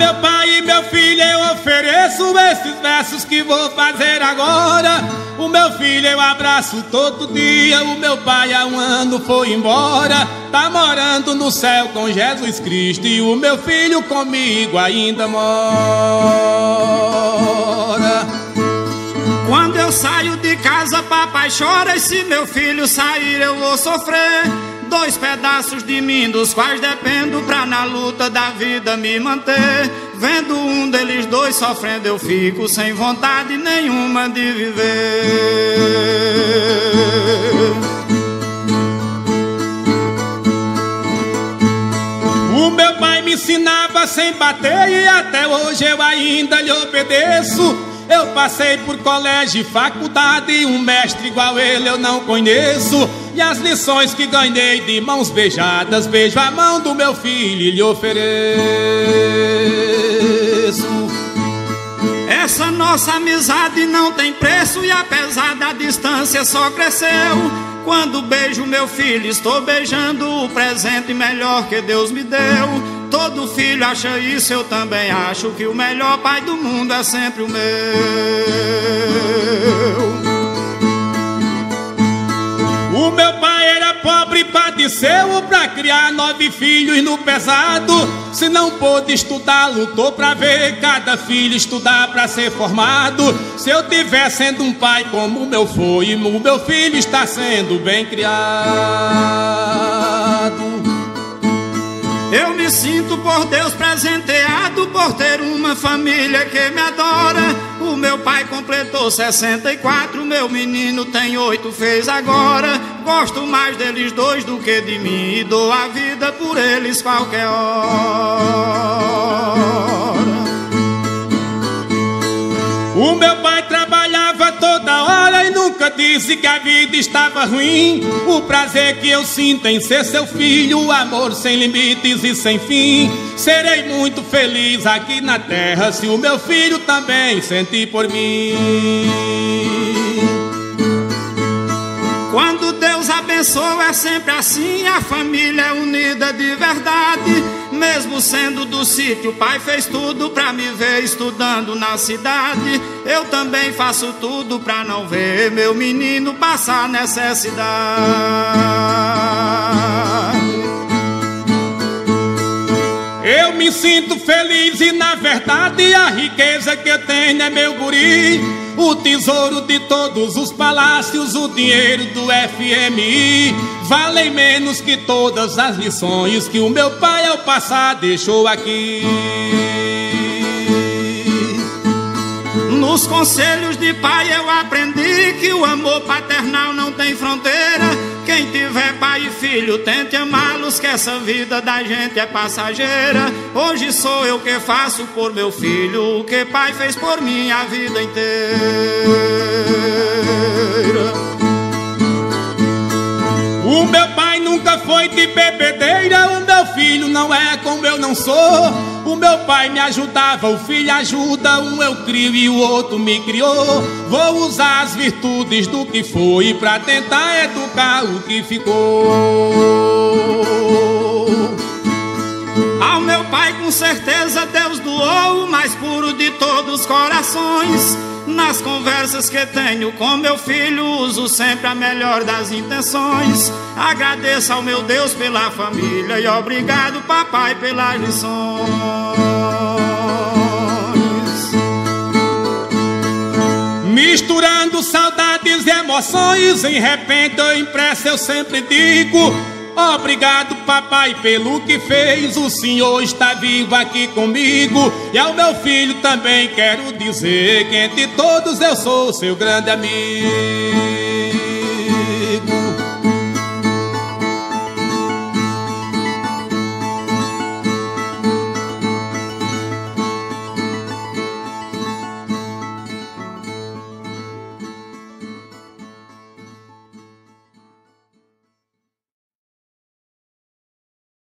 meu pai e meu filho eu ofereço esses versos que vou fazer agora. O meu filho eu abraço todo dia, o meu pai há um ano foi embora. Tá morando no céu com Jesus Cristo e o meu filho comigo ainda mora. Quando eu saio de casa, papai chora, e se meu filho sair eu vou sofrer. 2 pedaços de mim, dos quais dependo pra na luta da vida me manter. Vendo um deles 2 sofrendo, eu fico sem vontade nenhuma de viver. O meu pai me ensinava sem bater e até hoje eu ainda lhe obedeço. Eu passei por colégio e faculdade e um mestre igual ele eu não conheço. E as lições que ganhei de mãos beijadas, beijo a mão do meu filho e lhe ofereço. Essa nossa amizade não tem preço e apesar da distância só cresceu. Quando beijo meu filho estou beijando o presente melhor que Deus me deu. Todo filho acha isso, eu também acho que o melhor pai do mundo é sempre o meu. O meu pai era pobre e padeceu pra criar 9 filhos no pesado. Se não pôde estudar, lutou pra ver cada filho estudar pra ser formado. Se eu tiver sendo um pai como o meu foi, o meu filho está sendo bem criado. Eu me sinto por Deus presenteado por ter uma família que me adora. O meu pai completou 64, meu menino tem 8, fez agora. Gosto mais deles 2 do que de mim e dou a vida por eles qualquer hora. O meu pai trabalhava toda hora e nunca disse que a vida estava ruim. O prazer que eu sinto em ser seu filho, o amor sem limites e sem fim. Serei muito feliz aqui na terra se o meu filho também sentir por mim. Quando Deus abençoa é sempre assim, a família é unida de verdade. Mesmo sendo do sítio, o pai fez tudo pra me ver estudando na cidade. Eu também faço tudo pra não ver meu menino passar necessidade. Eu me sinto feliz e na verdade a riqueza que eu tenho é meu guri. O tesouro de todos os palácios, o dinheiro do FMI, valem menos que todas as lições que o meu pai ao passar deixou aqui. Nos conselhos de pai eu aprendi que o amor paternal não tem fronteira. Quem tiver pai e filho, tente amá-los, que essa vida da gente é passageira. Hoje sou eu que faço por meu filho o que pai fez por mim a vida inteira. O meu pai nunca foi de bebedeira, o meu filho não é como eu não sou. O meu pai me ajudava, o filho ajuda, um eu crio e o outro me criou. Vou usar as virtudes do que foi pra tentar educar o que ficou. Ao meu pai com certeza Deus doou o mais puro de todos os corações. Nas conversas que tenho com meu filho, uso sempre a melhor das intenções. Agradeço ao meu Deus pela família e obrigado, papai, pelas lições. Misturando saudades e emoções, em repente ou impressa eu sempre digo: obrigado, papai, pelo que fez. O senhor está vivo aqui comigo. E ao meu filho também quero dizer que entre todos eu sou seu grande amigo.